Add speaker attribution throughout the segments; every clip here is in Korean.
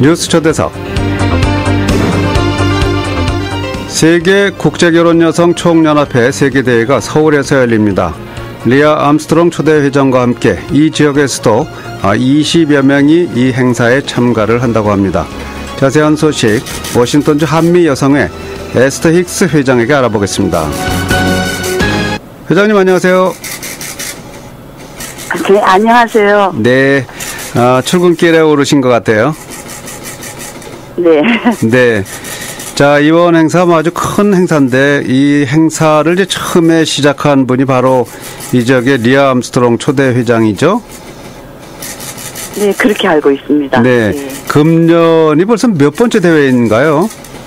Speaker 1: 뉴스 초대석. 세계 국제결혼여성 총연합회 세계대회가 서울에서 열립니다. 리아 암스트롱 초대회장과 함께 이 지역에서도 20여 명이 이 행사에 참가를 한다고 합니다. 자세한 소식 워싱턴주 한미여성회 에스터 힉스 회장에게 알아보겠습니다. 회장님 안녕하세요.
Speaker 2: 네, 안녕하세요.
Speaker 1: 네, 출근길에 오르신 것 같아요.
Speaker 2: 네.
Speaker 1: 네. 자, 이번 행사 아주 큰 행사인데 이 행사를 이제 처음에 시작한 분이 바로 이 지역의 리아 암스트롱 초대 회장이죠?
Speaker 2: 네, 그렇게 알고 있습니다.
Speaker 1: 네.
Speaker 2: 네.
Speaker 1: 금년이 벌써 몇 번째 대회인가요?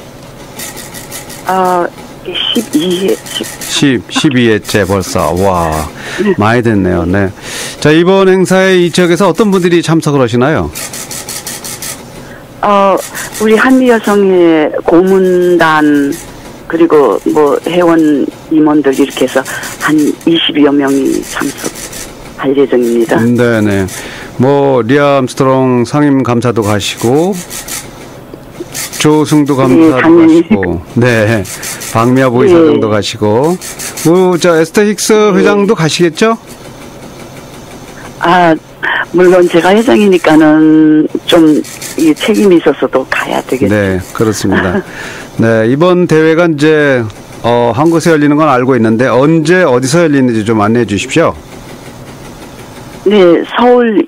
Speaker 1: 12회째 벌써. 와, 많이 됐네요. 네. 자, 이번 행사에 이 지역에서 어떤 분들이 참석을 하시나요?
Speaker 2: 우리 한미여성회 고문단 그리고 뭐 회원 임원들 이렇게 해서 한 20여 명이 참석할 예정입니다.
Speaker 1: 네네. 뭐 리아 암스트롱 상임 감사도 가시고 조승두 감사도 가시고, 네, 박미아 부의사장도 가시고, 저 에스터 힉스 회장도 가시겠죠?
Speaker 2: 물론 제가 회장이니까는 좀 이 책임이 있어서도 가야 되겠죠.
Speaker 1: 네, 그렇습니다. 네, 이번 대회가 이제 한 곳에 열리는 건 알고 있는데 언제 어디서 열리는지 좀 안내해 주십시오.
Speaker 2: 네, 서울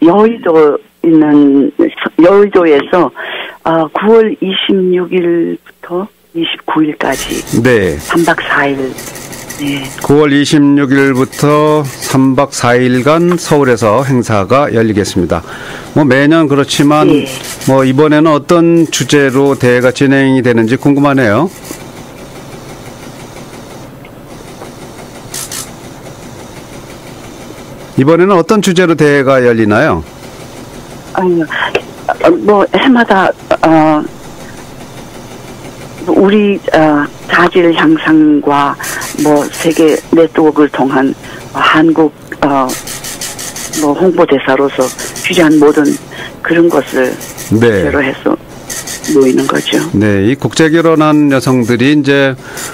Speaker 2: 여의도에서 9월 26일부터 29일까지
Speaker 1: 네.
Speaker 2: 3박 4일. 네.
Speaker 1: 9월 26일부터 3박 4일간 서울에서 행사가 열리겠습니다. 뭐 매년 그렇지만
Speaker 2: 네.
Speaker 1: 뭐 이번에는 어떤 주제로 대회가 진행이 되는지 궁금하네요. 이번에는 어떤 주제로 대회가 열리나요?
Speaker 2: 뭐 해마다 우리 자질 향상과 뭐 세계 네트워크를 통한 한국 뭐 홍보대사로서 필요한 모든 그런 것을 주제로 해서 모이는 거죠.
Speaker 1: 네, 이 국제 결혼한 여성들이 이제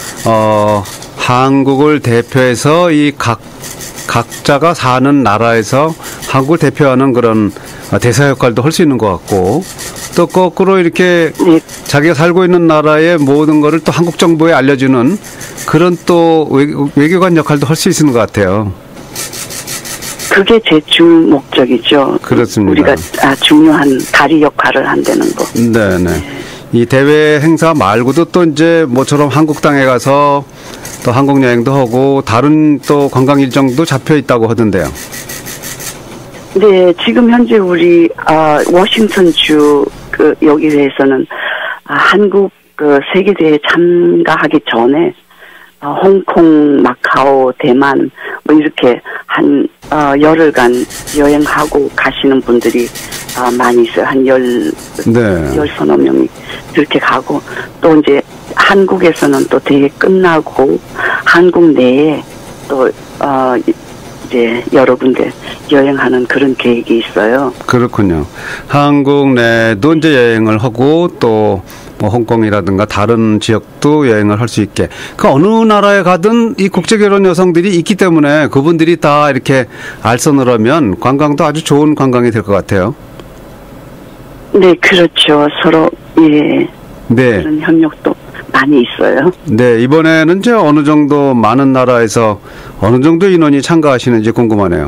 Speaker 1: 한국을 대표해서 이 각자가 사는 나라에서 한국을 대표하는 그런 대사 역할도 할 수 있는 것 같고, 또 거꾸로 이렇게
Speaker 2: 네.
Speaker 1: 자기가 살고 있는 나라의 모든 거를 또 한국 정부에 알려주는 그런 또 외교관 역할도 할 수 있는 것 같아요.
Speaker 2: 그게 제 주 목적이죠.
Speaker 1: 그렇습니다.
Speaker 2: 우리가 중요한 다리 역할을 한다는 거.
Speaker 1: 네네. 이 대회 행사 말고도 또 이제 모처럼 한국 땅에 가서 또 한국 여행도 하고 다른 또 관광 일정도 잡혀 있다고 하던데요.
Speaker 2: 네, 지금 현재 우리 워싱턴주 여기에서는 한국 세계대회 참가하기 전에 홍콩, 마카오, 대만 뭐 이렇게 한 열흘간 여행하고 가시는 분들이 많이 있어요. 한 열서너 명이 그렇게 가고, 또 이제 한국에서는 또 대회 끝나고 한국 내에 또 이제 여러 군데 여행하는 그런 계획이 있어요. 그렇군요.
Speaker 1: 한국 내도 이제 여행을 하고 또 뭐 홍콩이라든가 다른 지역도 여행을 할 수 있게, 그 어느 나라에 가든 이 국제결혼 여성들이 있기 때문에 그분들이 다 이렇게 알선을 하면 관광도 아주 좋은 관광이 될 것 같아요.
Speaker 2: 네, 그렇죠. 서로 네. 그런 협력도 많이 있어요.
Speaker 1: 네, 이번에는 이제 어느 정도 많은 나라에서 어느 정도 인원이 참가하시는지 궁금하네요.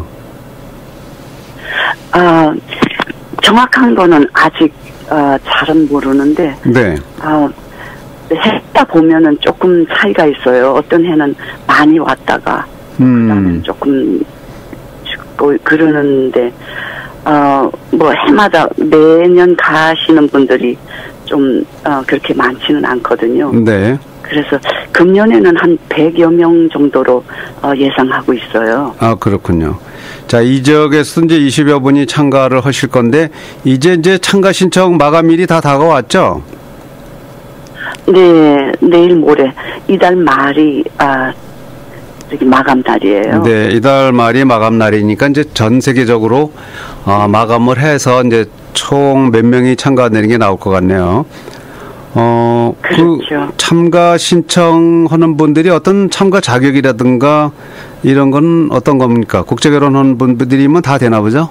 Speaker 2: 정확한 거는 아직 잘은 모르는데, 네. 했다 보면은 조금 차이가 있어요. 어떤 해는 많이 왔다가 그다음에 조금 죽고 그러는데, 뭐 해마다 매년 가시는 분들이 좀 그렇게 많지는 않거든요. 네. 그래서 금년에는 한 100여 명 정도로 예상하고 있어요.
Speaker 1: 그렇군요. 자, 이 지역에서 이제 20여 분이 참가를 하실 건데, 이제 참가 신청 마감일이 다 다가왔죠?
Speaker 2: 네, 내일 모레 이달 말이 마감 날이에요.
Speaker 1: 네, 이달 말이 마감 날이니까 이제 전 세계적으로 마감을 해서 이제 총 몇 명이 참가되는 게 나올 것 같네요.
Speaker 2: 그렇죠.
Speaker 1: 그 참가 신청하는 분들이 어떤 참가 자격이라든가 이런 건 어떤 겁니까? 국제결혼한 분들이면 다 되나 보죠?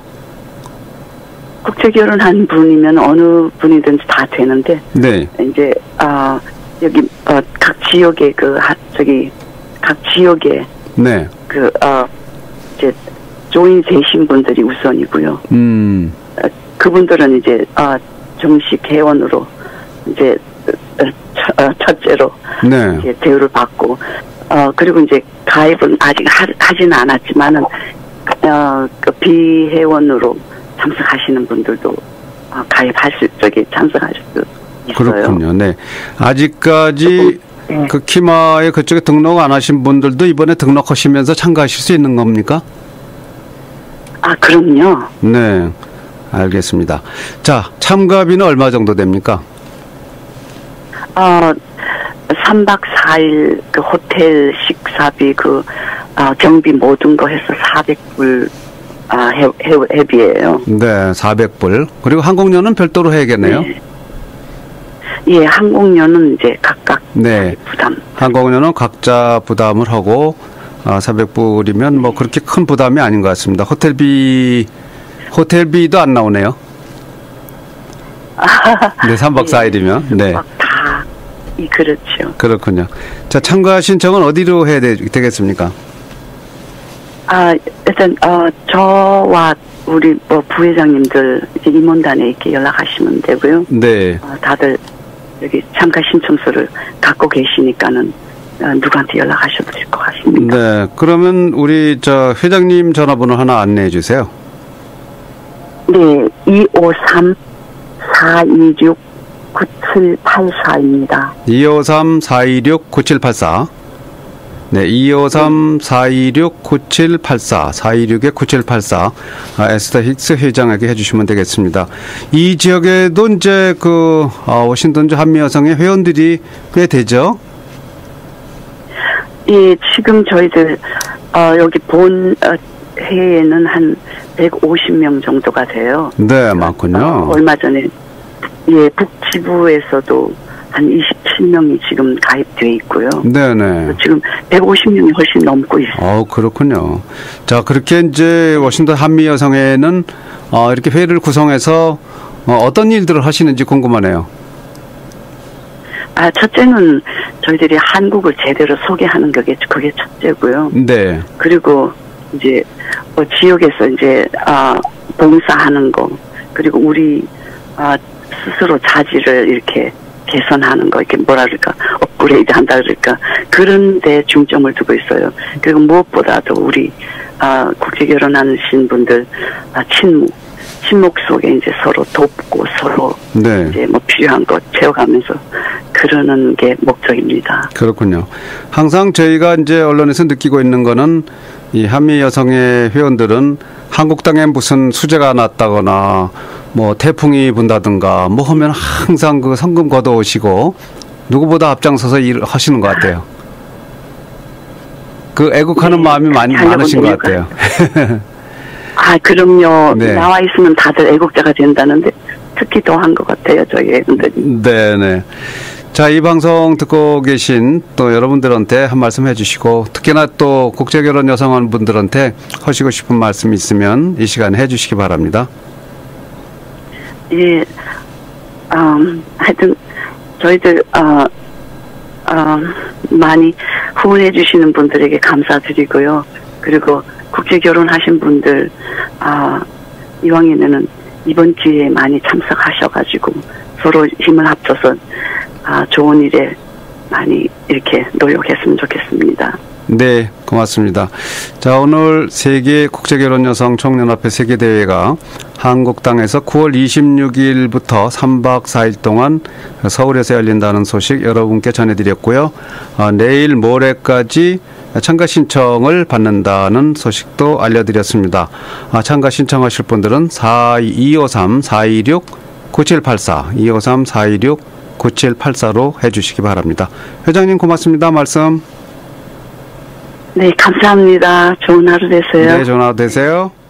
Speaker 2: 국제결혼한 분이면 어느 분이든지 다 되는데,
Speaker 1: 네.
Speaker 2: 이제, 여기, 각 지역에 각 지역에,
Speaker 1: 네.
Speaker 2: 이제, 조인 되신 분들이 우선이고요. 그분들은 이제, 정식 회원으로, 이제, 첫째로,
Speaker 1: 네.
Speaker 2: 이제 대우를 받고, 그리고 이제 가입은 아직 하지는 않았지만은, 그 비회원으로 참석하시는 분들도 참석하실 수 있어요.
Speaker 1: 그렇군요. 네. 아직까지
Speaker 2: 네.
Speaker 1: 그 키마에 그쪽에 등록 안 하신 분들도 이번에 등록하시면서 참가하실 수 있는 겁니까?
Speaker 2: 그럼요.
Speaker 1: 네. 알겠습니다. 자, 참가비는 얼마 정도 됩니까?
Speaker 2: 3박 4일 그 호텔 식사비 경비 모든 거 해서 400불 회비예요.
Speaker 1: 네, 400불. 그리고 항공료는 별도로 해야겠네요.
Speaker 2: 네. 예, 항공료는 이제 각각
Speaker 1: 네.
Speaker 2: 부담.
Speaker 1: 항공료는 각자 부담을 하고 400불이면 뭐 그렇게 큰 부담이 아닌 것 같습니다. 호텔비도 안 나오네요. 네, 3박 4일이면. 네.
Speaker 2: 그렇죠.
Speaker 1: 그렇군요. 자, 참가 신청은 어디로 해야 되겠습니까?
Speaker 2: 일단 저와 우리 부회장님들 이제 임원단에 이렇게 연락하시면 되고요.
Speaker 1: 네.
Speaker 2: 다들 여기 참가 신청서를 갖고 계시니까는 누구한테 연락하셔도 될 것 같습니다.
Speaker 1: 네. 그러면 우리 회장님 전화번호 하나 안내해 주세요.
Speaker 2: 네, 253-426-9784입니다.
Speaker 1: 253-426-9784. 네, 253-426-9784, 426-9784, 에스더 힉스 회장에게 해주시면 되겠습니다. 이 지역에도 이제 워싱턴주 한미여성의 회원들이 꽤 되죠?
Speaker 2: 예, 지금 저희들, 여기 본 회에는 한 150명 정도가 돼요.
Speaker 1: 네, 많군요.
Speaker 2: 얼마 전에, 예, 북지부에서도 한 27명이 지금 가입되어 있고요.
Speaker 1: 네네.
Speaker 2: 지금 150명이 훨씬 넘고 있어요.
Speaker 1: 그렇군요. 자, 그렇게 이제 워싱턴 한미여성회는 이렇게 회를 구성해서 어떤 일들을 하시는지 궁금하네요.
Speaker 2: 첫째는 저희들이 한국을 제대로 소개하는 그게 첫째고요.
Speaker 1: 네.
Speaker 2: 그리고 이제 지역에서 이제 봉사하는 거, 그리고 우리 스스로 자질을 이렇게 개선하는 거, 이렇게 업그레이드 한다 그럴까, 그런 데 중점을 두고 있어요. 그리고 무엇보다도 우리, 국제결혼하신 분들, 친목 속에 이제 서로 돕고 서로,
Speaker 1: 네.
Speaker 2: 이제 필요한 거 채워가면서 그러는 게 목적입니다.
Speaker 1: 그렇군요. 항상 저희가 이제 언론에서 느끼고 있는 거는 이 한미 여성의 회원들은 한국 땅에 무슨 수재가 났다거나 뭐 태풍이 분다든가 뭐 하면 항상 그 성금 걷어오시고 누구보다 앞장서서 일을 하시는 것 같아요. 그 애국하는 마음이 많으신 것 같아요.
Speaker 2: 그럼요.
Speaker 1: 네.
Speaker 2: 나와 있으면 다들 애국자가 된다는데 특히 더한 것 같아요, 저희 애군들이.
Speaker 1: 네네. 자, 이 방송 듣고 계신 또 여러분들한테 한 말씀 해주시고, 특히나 또 국제결혼 여성분들한테 하시고 싶은 말씀 있으면 이 시간에 해주시기 바랍니다.
Speaker 2: 예, 하여튼 저희들 많이 후원해 주시는 분들에게 감사드리고요. 그리고 국제결혼하신 분들 이왕이면은 이번 기회에 많이 참석하셔가지고 서로 힘을 합쳐서 좋은 일에 많이 이렇게 노력했으면 좋겠습니다.
Speaker 1: 네, 고맙습니다. 자, 오늘 세계 국제결혼여성 총연합회 세계대회가 한국 땅에서 9월 26일부터 3박 4일 동안 서울에서 열린다는 소식 여러분께 전해드렸고요. 내일 모레까지 참가 신청을 받는다는 소식도 알려드렸습니다. 참가 신청하실 분들은 253-426-9784, 253-426-9784로 해주시기 바랍니다. 회장님 고맙습니다. 말씀.
Speaker 2: 네, 감사합니다. 좋은 하루 되세요.
Speaker 1: 네, 좋은 하루 되세요.